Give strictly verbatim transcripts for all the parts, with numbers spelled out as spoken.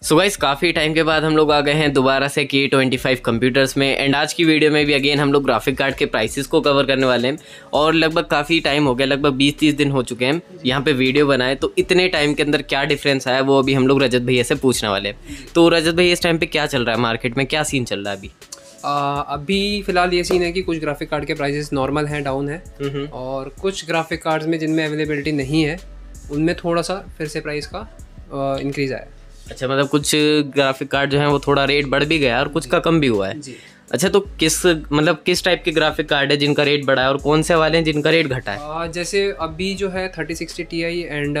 So guys काफ़ी time के बाद हम लोग आ गए हैं दोबारा से के ट्वेंटी फाइव कंप्यूटर्स में। एंड आज की वीडियो में भी अगेन हम लोग ग्राफिक कार्ड के प्राइसेस को कवर करने वाले हैं। और लगभग काफ़ी टाइम हो गया, लगभग बीस तीस दिन हो चुके हैं यहाँ पे वीडियो बनाए, तो इतने टाइम के अंदर क्या डिफरेंस आया वो अभी हम लोग रजत भैया से पूछने वाले हैं। तो रजत भैया इस टाइम पे क्या चल रहा है मार्केट में, क्या सीन चल रहा है अभी? आ, अभी फ़िलहाल ये सीन है कि कुछ ग्राफिक कार्ड के प्राइसेस नॉर्मल हैं, डाउन है, और कुछ ग्राफिक कार्ड्स में जिनमें अवेलेबिलिटी नहीं है उनमें थोड़ा सा फिर से प्राइस का इंक्रीज़ आया। अच्छा, मतलब कुछ ग्राफिक कार्ड जो है वो थोड़ा रेट बढ़ भी गया और कुछ का कम भी हुआ है जी। अच्छा, तो किस मतलब किस टाइप के ग्राफिक कार्ड है जिनका रेट बढ़ा है और कौन से वाले हैं जिनका रेट घटा है? आ, जैसे अभी जो है thirty sixty T I and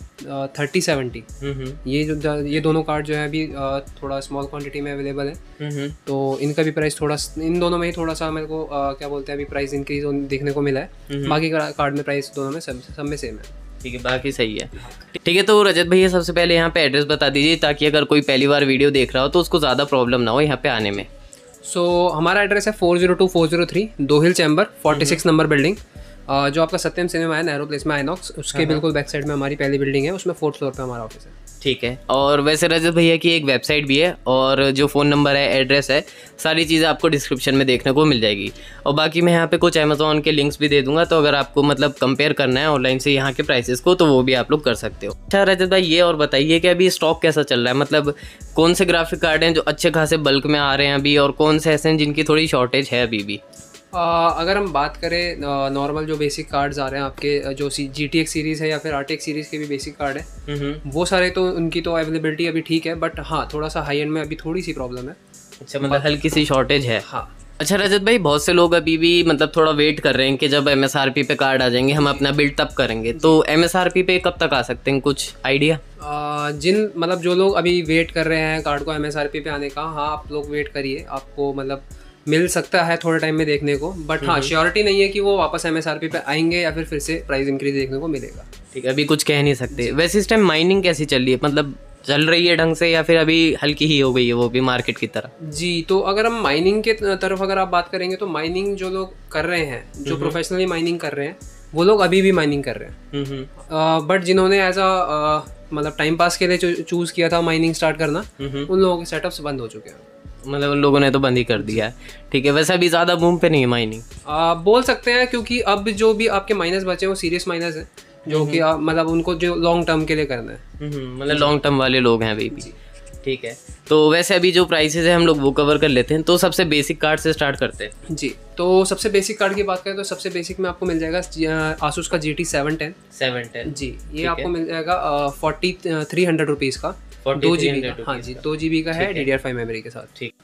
thirty seventy, ये जो ये दोनों कार्ड जो है अभी आ, थोड़ा स्मॉल क्वांटिटी में अवेलेबल है, तो इनका भी प्राइस थोड़ा, इन दोनों में ही थोड़ा सा मेरे को आ, क्या बोलते हैं अभी प्राइस इंक्रीज देखने को मिला है। बाकी कार्ड में प्राइस दोनों में सब सब में सेम है। ठीक है, बाकी सही है। ठीक है, तो रजत भैया सबसे पहले यहाँ पे एड्रेस बता दीजिए ताकि अगर कोई पहली बार वीडियो देख रहा हो तो उसको ज़्यादा प्रॉब्लम ना हो यहाँ पे आने में। सो so, हमारा एड्रेस है four zero two four zero three दो hill chamber forty six number building, जो आपका सत्यम सिनेमा है नैरो प्लेस में आइनॉक्स, उसके बिल्कुल बैक साइड में हमारी पहली बिल्डिंग है, उसमें फोर्थ फ्लोर पे हमारा ऑफिस है। ठीक है, और वैसे रजत भैया की एक वेबसाइट भी है और जो फ़ोन नंबर है, एड्रेस है, सारी चीज़ें आपको डिस्क्रिप्शन में देखने को मिल जाएगी। और बाकी मैं यहाँ पे कुछ अमेज़ॉन के लिंक्स भी दे दूंगा, तो अगर आपको मतलब कंपेयर करना है ऑनलाइन से यहाँ के प्राइसेस को तो वो भी आप लोग कर सकते हो। अच्छा रजत भाई, ये और बताइए कि अभी स्टॉक कैसा चल रहा है, मतलब कौन से ग्राफिक कार्ड हैं जो अच्छे खासे बल्क में आ रहे हैं अभी और कौन से ऐसे हैं जिनकी थोड़ी शॉर्टेज है अभी भी? Uh, अगर हम बात करें नॉर्मल जो बेसिक कार्ड्स आ रहे हैं आपके, जो जी टी एक्स सीरीज़ है या फिर आर टी एक्स सीरीज़ के भी बेसिक कार्ड है, वो सारे तो उनकी तो अवेलेबिलिटी अभी ठीक है, बट हाँ थोड़ा सा हाई एंड में अभी थोड़ी सी प्रॉब्लम है। अच्छा, मतलब हल्की सी शॉर्टेज है। हाँ। अच्छा रजत भाई, बहुत से लोग अभी भी मतलब थोड़ा वेट कर रहे हैं कि जब एम एस आर पी पे कार्ड आ जाएंगे हम अपना बिल्ड तब करेंगे, तो एम एस आर पी पे कब तक आ सकते हैं, कुछ आइडिया? uh, जिन मतलब जो लोग अभी वेट कर रहे हैं कार्ड को एम एस आर पी पे आने का, हाँ आप लोग वेट करिए, आपको मतलब मिल सकता है थोड़े टाइम में देखने को, बट हाँ श्योरिटी नहीं है कि वो वापस एमएसआरपी पे आएंगे या फिर फिर से प्राइस इंक्रीज देखने को मिलेगा। ठीक है, अभी कुछ कह नहीं सकते। वैसे इस टाइम माइनिंग कैसी चल रही है, मतलब चल रही है ढंग से या फिर अभी हल्की ही हो गई है वो भी मार्केट की तरह? जी, तो अगर हम माइनिंग के तरफ अगर आप बात करेंगे तो माइनिंग जो लोग कर रहे हैं, जो प्रोफेशनली माइनिंग कर रहे हैं, वो लोग अभी भी माइनिंग कर रहे हैं, बट जिन्होंने एज अ मतलब टाइम पास के लिए चूज़ किया था माइनिंग स्टार्ट करना, उन लोगों के सेटअप्स बंद हो चुके हैं, मतलब उन लोगों ने तो बंद ही कर दिया है। ठीक है, वैसे अभी ज़्यादा बूम पे नहीं है माइनिंग, आ, बोल सकते हैं, क्योंकि अब जो भी आपके माइनस बचे हैं वो सीरियस माइनस हैं, जो कि मतलब उनको जो लॉन्ग टर्म के लिए करना है, मतलब लॉन्ग टर्म वाले लोग हैं अभी भी। ठीक है, तो वैसे अभी जो प्राइसेस है हम लोग वो कवर कर लेते हैं, तो सबसे बेसिक कार्ड से स्टार्ट करते हैं। जी, तो सबसे बेसिक कार्ड की बात करें तो सबसे बेसिक में आपको मिल जाएगा आसूस का G T seven ten seven ten जी, ये आपको मिल जाएगा फोर्टी थ्री हंड्रेड रुपीज़ का, दो जी बी का। हाँ जी, दो जी बी का है D D R five memory के साथ। ठीक,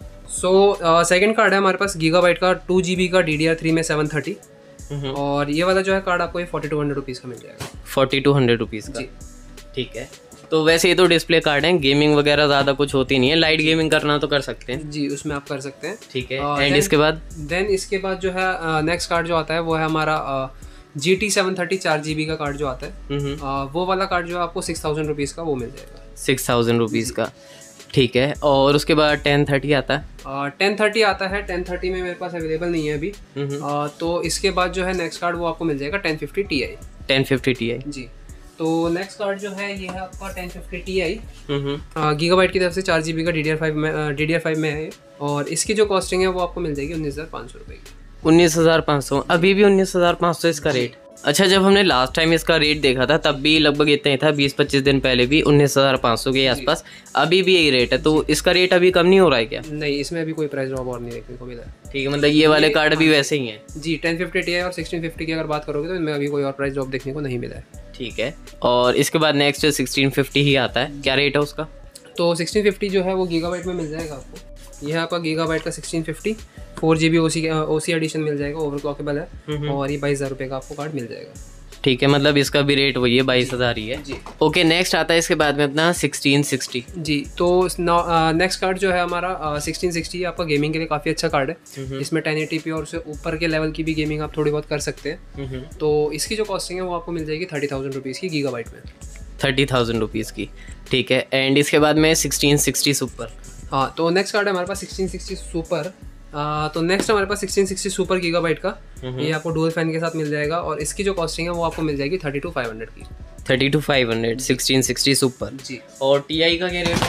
सो सेकंड कार्ड है हमारे पास गीगाबाइट का टू जी बी का डी डी आर थ्री में सेवन थर्टी, और ये वाला जो है कार्ड आपको ये फोर्टी टू हंड्रेड रुपीज़ का मिल जाएगा। फोर्टी टू हंड्रेड रुपीज़ का, ठीक है। तो वैसे ये तो डिस्प्ले कार्ड हैं, गेमिंग वगैरह ज़्यादा कुछ होती नहीं है, लाइट गेमिंग करना तो कर सकते हैं जी, उसमें आप कर सकते हैं। ठीक है, एंड uh, इसके बाद देन इसके बाद जो है नेक्स्ट कार्ड जो आता है वो है हमारा जी टी सेवन थर्टी चार जी बी का कार्ड जो आता है, uh, वो वाला कार्ड जो है आपको सिक्स थाउजेंड रुपीज़ का वो मिल जाएगा, सिक्स थाउजेंड रुपीज़ का। ठीक है, और उसके बाद टेन थर्टी आता है, टेन थर्टी आता है, टेन थर्टी में मेरे पास अवेलेबल नहीं है अभी, uh, तो इसके बाद जो है नेक्स्ट कार्ड वो आपको मिल जाएगा ten fifty T I ten fifty T I जी। तो नेक्स्ट कार्ड जो है ये है आपका ten fifty T I, gigabyte की तरफ से चार जी बी का डी डी आर फाइव में डी डी आर फाइव में है, और इसकी जो कॉस्टिंग है वो आपको मिल जाएगी उन्नीस हज़ार पाँच सौ रुपये की। उन्नीस हज़ार पाँच सौ अभी भी उन्नीस हज़ार पाँच सौ इसका रेट? अच्छा, जब हमने लास्ट टाइम इसका रेट देखा था तब भी लगभग इतना ही था, बीस पच्चीस दिन पहले भी उन्नीस हज़ार पाँच सौ के आसपास, अभी भी यही रेट है, तो इसका रेट अभी कम नहीं हो रहा है क्या? नहीं, इसमें अभी कोई प्राइस ड्रॉप और नहीं देखने को मिला है। ठीक है, मतलब ये वाले कार्ड भी वैसे ही हैं जी, टेन फिफ्टी टी आई और सिक्सटीन फिफ्टी की अगर बात करोगे तो इनमें अभी कोई और प्राइस ड्रॉप देखने को नहीं मिला है। ठीक है, और इसके बाद नेक्स्ट सिक्सटीन फिफ्टी ही आता है, क्या रेट है उसका? तो सिक्सटीन फिफ्टी जो है वो गीगाबाइट में मिल जाएगा आपको, यह आपका गीगाबाइट का sixteen fifty four G B O C O C edition मिल जाएगा, ओवरक्लॉकेबल है, और ये बाईस हज़ार रुपये का आपको कार्ड मिल जाएगा। ठीक है, मतलब इसका भी रेट वही है, बाईस हज़ार ही है जी। ओके, नेक्स्ट आता है इसके बाद में अपना सिक्सटीन सिक्सटी जी। तो नेक्स्ट कार्ड जो है हमारा सिक्सटीन सिक्सटी आपका गेमिंग के लिए काफ़ी अच्छा कार्ड है, इसमें टेन एटी पी और उससे ऊपर के लेवल की भी गेमिंग आप थोड़ी बहुत कर सकते हैं, तो इसकी जो कॉस्टिंग है वो आपको मिल जाएगी थर्टी थाउजेंड रुपीज़ की गीगाबाइट में, थर्टी थाउजेंड रुपीज़ की। ठीक है, एंड इसके बाद में सिक्सटीन सिक्सटी सुपर। हाँ, तो नेक्स्ट कार्ड है हमारे पास सिक्सटीन सिक्सटी सुपर, आ, तो नेक्स्ट हमारे पास सिक्सटीन सिक्सटी सुपर गीगाबाइट का, ये आपको डुअल फैन के साथ मिल जाएगा, और इसकी जो कॉस्टिंग है वो आपको मिल जाएगी थर्टी टू फाइव हंड्रेड की। Thirty two five hundred sixteen sixty super जी। और टी आई का क्या रेट होगा?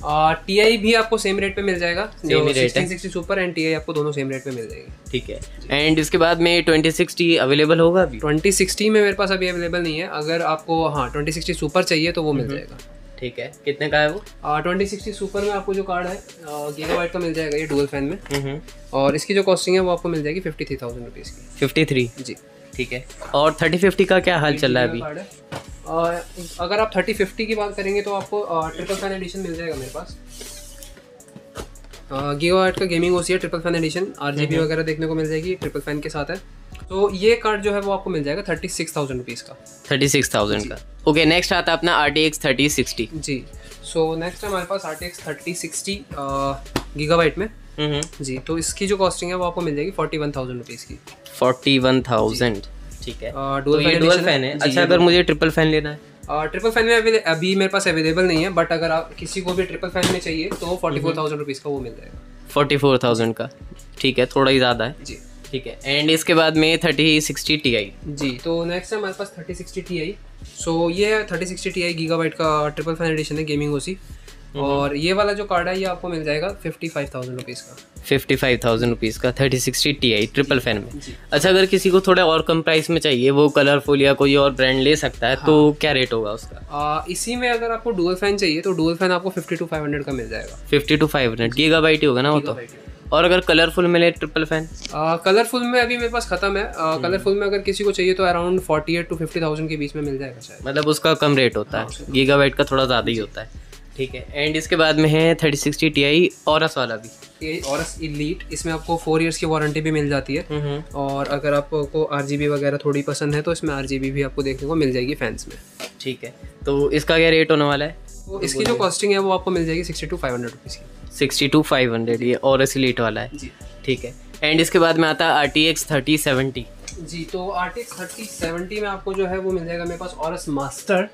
टी आई भी आपको सेम रेट पे मिल जाएगा, जो sixteen sixty super and T I आपको दोनों सेम रेट पे मिल जाएगी। ठीक है। एंड इसके बाद में ट्वेंटी सिक्सटी अवेलेबल होगा अभी? ट्वेंटी सिक्सटी में मेरे पास अभी अवेलेबल नहीं है, अगर आपको हाँ ट्वेंटी सिक्सटी सुपर चाहिए तो वो मिल जाएगा। ठीक है, कितने का है वो? ट्वेंटी सिक्सटी सुपर में आपको जो कार्ड है गीगाबाइट का मिल जाएगा, ये डुअल फैन में, और इसकी जो कॉस्टिंग है वो आपको मिल जाएगी फिफ्टी थ्री थाउजेंड रुपीज़ की। फिफ्टी थ्री जी, ठीक है। और थर्टी फिफ्टी का क्या हाल चल रहा है अभी? है अगर आप थर्टी फिफ्टी की बात करेंगे तो आपको ट्रिपल फैन एडिशन मिल जाएगा मेरे पास। गीगाबाइट का गेमिंग ओसी है, ट्रिपल फैन एडिशन, आरजीबी वगैरह देखने को मिल जाएगी, ट्रिपल फैन के साथ है। तो ये कार्ड जो है वो आपको मिल जाएगा थर्टी सिक्स थाउजेंड रुपीज़ का। थर्टी सिक्स थाउजेंड का। ओके, नेक्स्ट आता है अपना R T X thirty sixty. जी, सो नेक्स्ट है हमारे पास R T X thirty sixty gigabyte में। जी, तो इसकी जो कॉस्टिंग है वो आपको मिल जाएगी फोर्टी वन थाउजेंड रुपीज़ की। फोर्टी वन थाउजेंड, ठीक है। डुअल फैन है। अच्छा, अगर मुझे ट्रिपल फैन लेना है? ट्रिपल फैन में अभी अभी मेरे पास अवेलेबल नहीं है, बट अगर आप किसी को भी ट्रिपल फैन में चाहिए तो फोर्टी फोर थाउजेंड रुपीज़ का वो मिल जाएगा। फोर्टी फोर थाउजेंड का, ठीक है, थोड़ा ही ज़्यादा है जी। ठीक है। एंड इसके बाद में थर्टी सिक्सटी टी आई। जी, तो नेक्स्ट है हमारे पास thirty sixty T I. So ये thirty sixty T I gigabyte का ट्रिपल फैन एडिशन है, गेमिंग ओसी, और ये वाला जो कार्ड है ये आपको मिल जाएगा फिफ्टी फाइव थाउजेंड रुपीज़ का। फिफ्टी फाइव थाउजेंड रुपीज़ का thirty sixty T I triple fan में। अच्छा, अगर किसी को थोड़ा और कम प्राइस में चाहिए, वो कलरफुल या कोई और ब्रांड ले सकता है, हाँ। तो क्या रेट होगा उसका? आ, इसी में अगर आपको डुअल फैन चाहिए तो डुअल फैन आपको फिफ्टी टू फाइव हंड्रेड का मिल जाएगा। Fifty two five hundred gigabyte ही होगा ना वो तो। और अगर कलरफुल मिले ट्रिपल फैन? कलरफुल में अभी मेरे पास खत्म है। कलरफुल में अगर किसी को चाहिए तो around forty eight two fifty thousand के बीच में मिल जाएगा शायद। मतलब उसका कम रेट होता है, गीगाबाइट का थोड़ा ज़्यादा ही होता है। ठीक है। एंड इसके बाद में है thirty sixty T I Aorus वाला भी, टी आई ऑरस इलीट। इसमें आपको फोर इयर्स की वारंटी भी मिल जाती है, और अगर आपको आरजीबी वगैरह थोड़ी पसंद है तो इसमें आरजीबी भी आपको देखने को मिल जाएगी फैंस में। ठीक है, तो इसका क्या रेट होने वाला है? तो इसकी जो कॉस्टिंग है वो आपको मिल जाएगी sixty two five hundred rupees की। सिक्सटी टू फाइव हंड्रेड ये ऑरस इलीट वाला है जी। ठीक है। एंड इसके बाद में आता है R T X thirty seventy. जी, तो R T X thirty seventy में आपको जो है वो मिल जाएगा मेरे पास ऑरस मास्टर।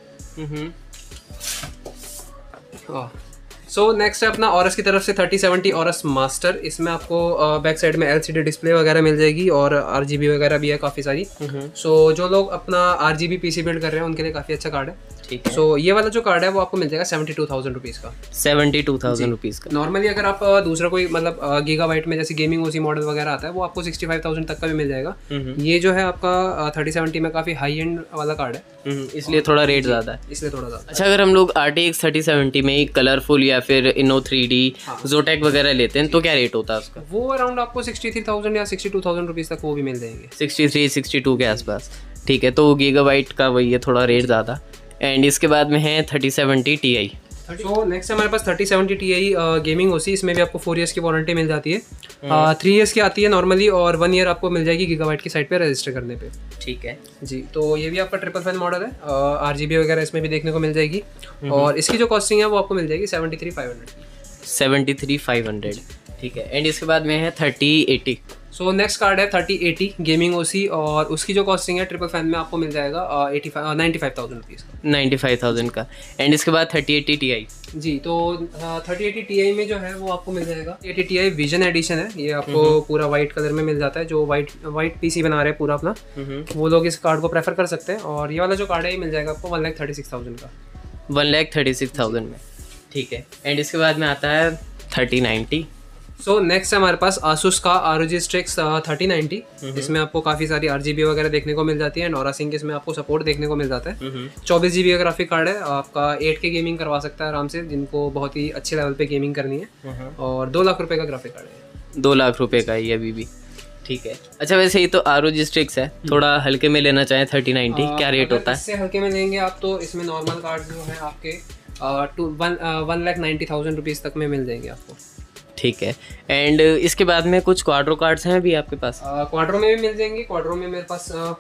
सो नेक्स्ट है अपना ऑरस की तरफ से थर्टी सेवेंटी ऑरस मास्टर। इसमें आपको बैक साइड में एलसीडी डिस्प्ले वगैरह मिल जाएगी और आरजीबी वगैरह भी है काफ़ी सारी। सो so, जो लोग अपना आरजीबी पीसी बिल्ड कर रहे हैं उनके लिए काफ़ी अच्छा कार्ड है। ठीक है। सो so, ये वाला जो कार्ड है वो आपको मिल जाएगा सेवेंटी टू थाउजेंड रुपीज़ का। सेवेंटी टू थाउजेंड रुपीज़ का। नॉर्मली अगर आप दूसरा कोई मतलब गीगाबाइट में जैसे गेमिंग ओसी मॉडल वगैरह आता है वो आपको सिक्सटी फाइव थाउजेंड तक का भी मिल जाएगा। ये जो है आपका थर्टी सेवेंटी में काफ़ी हाई एंड वाला कार्ड है, इसलिए थोड़ा रेट ज़्यादा है, इसलिए थोड़ा ज़्यादा। अच्छा, अगर हम लोग R T X thirty seventy में कलरफुल या फिर इनो थ्री डी जोटेक वगैरह लेते हैं तो क्या रेट होता है उसका? वो अराउंड आपको सिक्सटी थ्री थाउजेंड या सिक्सटी टू थाउजेंड रुपीज़ तक वो भी मिल जाएंगे। सिक्सटी थ्री सिक्सटी टू के आसपास। ठीक है, तो गीगाबाइट का वही है, थोड़ा रेट ज़्यादा। एंड इसके बाद में है थर्टी सेवेंटी टी आई। तो नेक्स्ट हमारे पास thirty seventy T I gaming OC. इसमें भी आपको फोर इयर्स की वारंटी मिल जाती है, थ्री इयर्स की आती है नॉर्मली, और वन ईयर आपको मिल जाएगी गीगाबाइट की साइट पे रजिस्टर करने पे। ठीक है जी, तो ये भी आपका ट्रिपल फैन मॉडल है, आरजीबी वगैरह इसमें भी देखने को मिल जाएगी, और इसकी जो कॉस्टिंग है वो आपको मिल जाएगी सेवेंटी थ्री फाइव हंड्रेड की। Seventy three five hundred. ठीक है। एंड इसके बाद में है thirty eighty. So next card है थर्टी एटी गेमिंग ओसी, और उसकी जो कॉस्टिंग है ट्रिपल फैन में आपको मिल जाएगा eighty five ninety five thousand rupees का। नाइन्टी फाइव थाउजेंड का। एंड इसके बाद थर्टी एटी टी आई। जी, तो थर्टी एटी टी आई में जो है वो आपको मिल जाएगा eighty T I vision edition है। ये आपको पूरा वाइट कलर में मिल जाता है, जो वाइट वाइट पीसी बना रहे हैं पूरा अपना, वो लोग इस कार्ड को प्रेफर कर सकते हैं। और ये वाला जो कार्ड है ये मिल जाएगा आपको one lakh thirty six thousand का। One lakh thirty six thousand में। ठीक है। एंड इसके बाद में आता है थर्टी नाइन्टी। सो नेक्स्ट है हमारे पास आसूस का R O G Strix thirty ninety. इसमें आपको काफ़ी सारी आर जी बी वगैरह देखने को मिल जाती है, एंड नोरा सिंह इसमें आपको सपोर्ट देखने को मिल जाता है। चौबीस जी बी का ग्राफिक कार्ड है, आपका एट के गेमिंग करवा सकता है आराम से, जिनको बहुत ही अच्छे लेवल पे गेमिंग करनी है, और दो लाख रुपए का ग्राफिक कार्ड है। दो लाख रुपए का ये अभी भी। ठीक है। अच्छा, वैसे ये तो आर ओ जी स्ट्रिक्स है, थोड़ा हल्के में लेना चाहें थर्टी नाइन्टी क्या रेट होता है? इससे हल्के में लेंगे आप तो इसमें नॉर्मल कार्ड जो है आपके two one one lakh ninety thousand rupees तक में मिल जाएंगे आपको। ठीक है। एंड इसके बाद में कुछ क्वाड्रो कार्ड्स हैं अभी आपके पास? क्वाड्रो में भी मिल जाएंगे। क्वाड्रो में मेरे पास आ,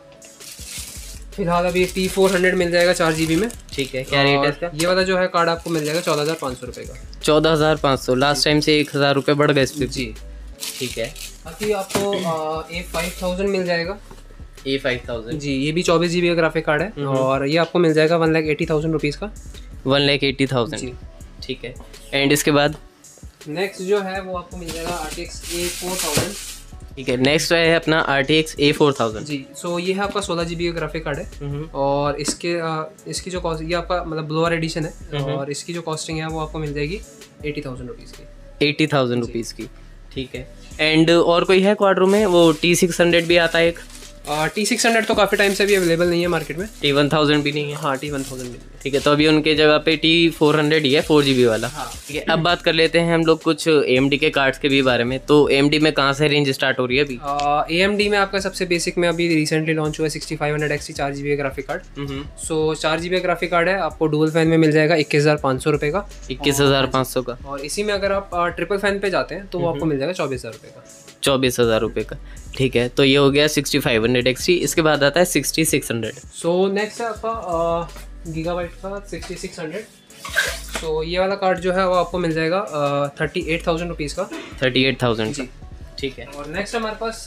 फिलहाल अभी टी फोर हंड्रेड मिल जाएगा चार जी बी में। ठीक है, क्या रेट है इसका? ये वाला जो है कार्ड आपको मिल जाएगा चौदह हज़ार पाँच सौ रुपये का। चौदह हज़ार पाँच सौ लास्ट टाइम से एक हज़ार रुपये बढ़ गए इस पर जी। ठीक है। बाकी आपको ए फाइव थाउजेंड मिल जाएगा। ए फाइव थाउजेंड जी, ये भी चौबीस जी बी का ग्राफिक कार्ड है, और ये आपको मिल जाएगा one lakh eighty thousand rupees का। One lakh eighty thousand. ठीक है। एंड इसके बाद नेक्स्ट जो है वो आपको मिल जाएगा R T X A four thousand. ठीक है, नेक्स्ट है अपना R T X A four thousand. जी, सो ये है आपका सोलह जी बी का ग्राफिक कार्ड है और इसके आ, इसकी जो कॉस्ट, ये आपका मतलब ब्लोअर एडिशन है और इसकी जो कॉस्टिंग है वो आपको मिल जाएगी एटी थाउजेंड रुपीज़ की। एटी थाउजेंड रुपीज़ की, ठीक है। एंड और कोई है क्वाड्रो में? वो टी सिक्स हंड्रेड भी आता है एक। टी सिक्स हंड्रेड तो काफ़ी टाइम से भी अवेलेबल नहीं है मार्केट में। टी वन थाउजेंड भी नहीं है? हाँ, टी वन थाउजेंड भी नहीं है। ठीक है, तो अभी उनके जगह पे टी फोर हंड्रेड ही है, फोर जी बी वाला। हाँ। ठीक है, अब बात कर लेते हैं हम लोग कुछ ए एम डी के कार्ड्स के भी बारे में। तो ए एम डी में कहाँ से रेंज स्टार्ट हो रही है अभी? ए एम डी में आपका सबसे बेसिक में अभी रिसेंटली लॉन्च हुआ है sixty five hundred X T चार G B graphic card. So चार जी बी ग्राफिक कार्ड है, आपको डुअल फैन में मिल जाएगा इक्कीस हज़ार पाँच सौ रुपये का। इक्कीस हज़ार पाँच सौ का। और इसी में अगर आप ट्रिपल फैन पे जाते हैं तो वो आपको मिल जाएगा चौबीस हज़ार रुपये का। चौबीस हज़ार रुपये का, ठीक है। तो ये हो गया sixty five hundred X T. इसके बाद आता है sixty six hundred. So next है आपका गीगाबाइट का सिक्सटी सिक्स हंड्रेड। सो ये वाला कार्ड जो है वो आपको मिल जाएगा थर्टी एट थाउजेंड रुपीज़ का। थर्टी एट थाउजेंड जी, ठीक है। और नेक्स्ट हमारे पास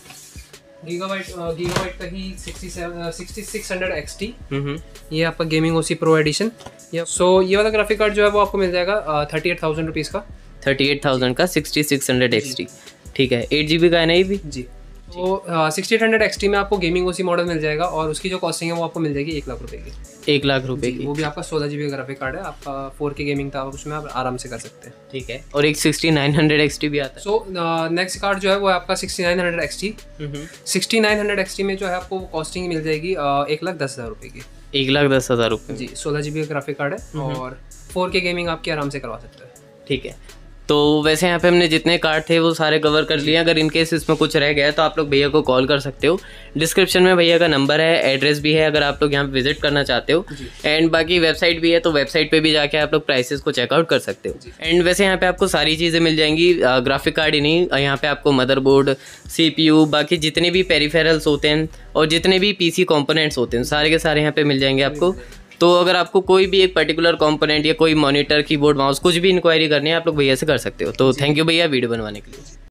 गीगाबाइट गीगाबाइट का ही sixty seven sixty six hundred X T. ये आपका gaming OC pro edition. So ये वाला ग्राफिक कार्ड जो है वो आपको मिल जाएगा थर्टी एट थाउजेंड रुपीज़ का। थर्टी एट थाउजेंड का sixty six hundred X T, ठीक है। एट जी बी का है ना ये भी? जी। तो sixty eight hundred X T में आपको गेमिंग ओसी मॉडल मिल जाएगा और उसकी जो कॉस्टिंग है वो आपको मिल जाएगी एक लाख रुपए की। एक लाख रुपए की, वो भी आपका सोलह जी बी ग्राफिक कार्ड है। आपका फोर के गेमिंग था, उसमें आप आराम से कर सकते हैं। ठीक है। और एक sixty nine hundred X T भी आता है। सो नेक्स्ट कार्ड जो है वो आपका sixty nine hundred X T. Sixty nine hundred X T में जो है आपको कॉस्टिंग मिल जाएगी एक लाख दस हज़ार रुपये की। एक लाख दस हज़ार रुपये जी, सोलह जी बी ग्राफिक कार्ड है और फोर के गेमिंग आपकी आराम से करवा सकते हैं। ठीक है। तो वैसे यहाँ पे हमने जितने कार्ड थे वो सारे कवर कर लिए। अगर इनकेस इसमें कुछ रह गया है तो आप लोग भैया को कॉल कर सकते हो। डिस्क्रिप्शन में भैया का नंबर है, एड्रेस भी है अगर आप लोग यहाँ पे विजिट करना चाहते हो। एंड बाकी वेबसाइट भी है, तो वेबसाइट पे भी जाके आप लोग प्राइसेस को चेकआउट कर सकते हो। एंड वैसे यहाँ पे आपको सारी चीज़ें मिल जाएंगी, ग्राफिक कार्ड ही नहीं, यहाँ पे आपको मदरबोर्ड, सी पी यू, बाकी जितने भी पेरिफेरल्स होते हैं और जितने भी पी सी कॉम्पोनेंट्स होते हैं सारे के सारे यहाँ पे मिल जाएंगे आपको। तो अगर आपको कोई भी एक पर्टिकुलर कंपोनेंट या कोई मॉनिटर, कीबोर्ड, माउस कुछ भी इंक्वायरी करनी है आप लोग भैया से कर सकते हो। तो थैंक यू भैया वीडियो बनवाने के लिए।